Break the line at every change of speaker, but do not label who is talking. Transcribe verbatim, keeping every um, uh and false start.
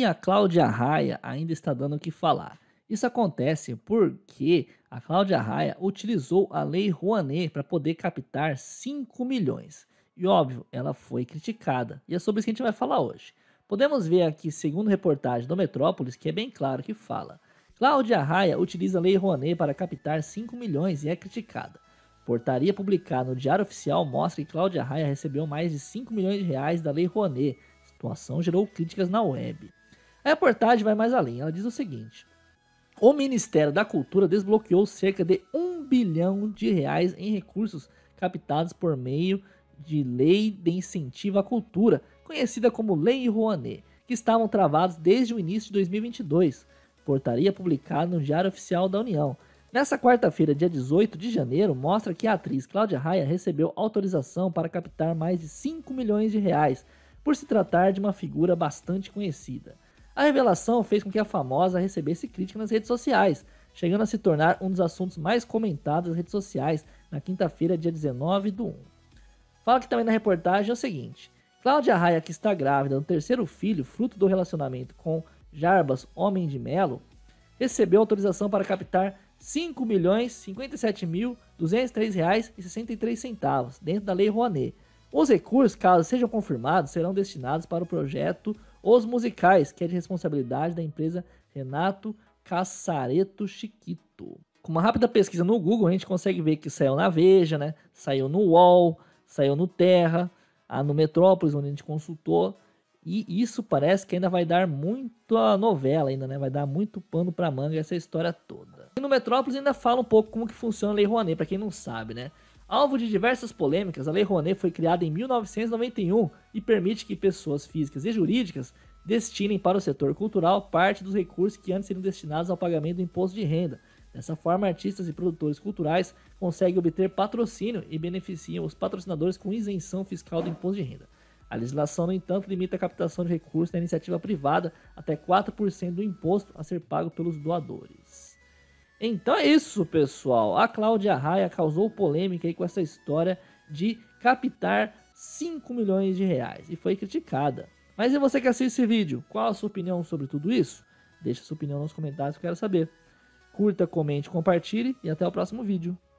E a Cláudia Raia ainda está dando o que falar. Isso acontece porque a Cláudia Raia utilizou a Lei Rouanet para poder captar cinco milhões. E óbvio, ela foi criticada. E é sobre isso que a gente vai falar hoje. Podemos ver aqui, segundo reportagem do Metrópolis, que é bem claro que fala: Cláudia Raia utiliza a Lei Rouanet para captar cinco milhões e é criticada. Portaria publicada no Diário Oficial mostra que Cláudia Raia recebeu mais de cinco milhões de reais da Lei Rouanet. A situação gerou críticas na web. A reportagem vai mais além, ela diz o seguinte: o Ministério da Cultura desbloqueou cerca de um bilhão de reais em recursos captados por meio de Lei de Incentivo à Cultura, conhecida como Lei Rouanet, que estavam travados desde o início de dois mil e vinte e dois. Portaria publicada no Diário Oficial da União. Nessa quarta-feira, dia dezoito de janeiro, mostra que a atriz Cláudia Raia recebeu autorização para captar mais de cinco milhões de reais, por se tratar de uma figura bastante conhecida. A revelação fez com que a famosa recebesse crítica nas redes sociais, chegando a se tornar um dos assuntos mais comentados nas redes sociais na quinta-feira, dia dezenove do um. Fala aqui também na reportagem o seguinte: Cláudia Raia, que está grávida do terceiro filho, fruto do relacionamento com Jarbas Homem de Melo, recebeu autorização para captar cinco milhões cinquenta e sete mil duzentos e três reais e sessenta e três centavos dentro da Lei Rouanet. Os recursos, caso sejam confirmados, serão destinados para o projeto Os Musicais, que é de responsabilidade da empresa Renato Cassareto Chiquito. Com uma rápida pesquisa no Google, a gente consegue ver que saiu na Veja, né? Saiu no U O L, saiu no Terra, no Metrópolis, onde a gente consultou. E isso parece que ainda vai dar muita novela, ainda, né? Vai dar muito pano pra manga essa história toda. E no Metrópolis ainda fala um pouco como que funciona a Lei Rouanet, para quem não sabe, né? Alvo de diversas polêmicas, a Lei Rouanet foi criada em mil novecentos e noventa e um e permite que pessoas físicas e jurídicas destinem para o setor cultural parte dos recursos que antes seriam destinados ao pagamento do imposto de renda. Dessa forma, artistas e produtores culturais conseguem obter patrocínio e beneficiam os patrocinadores com isenção fiscal do imposto de renda. A legislação, no entanto, limita a captação de recursos da iniciativa privada até quatro por cento do imposto a ser pago pelos doadores. Então é isso, pessoal. A Cláudia Raia causou polêmica aí com essa história de captar cinco milhões de reais e foi criticada. Mas e você que assiste esse vídeo? Qual a sua opinião sobre tudo isso? Deixe sua opinião nos comentários que eu quero saber. Curta, comente, compartilhe e até o próximo vídeo.